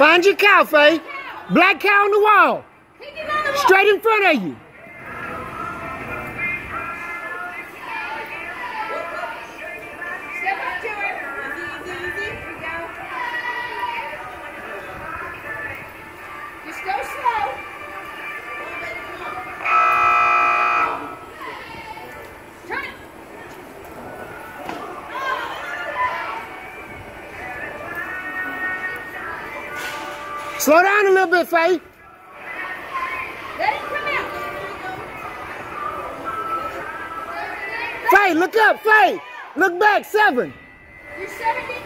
Find your cow, Faye. Black cow on the wall. Straight in front of you. Step up to her. Easy, easy, easy. Here we go. Just go slow. Turn it. Slow down a little bit, Faye. Let it come out. Faye, look up, Faye. Look back, 7. You're 70.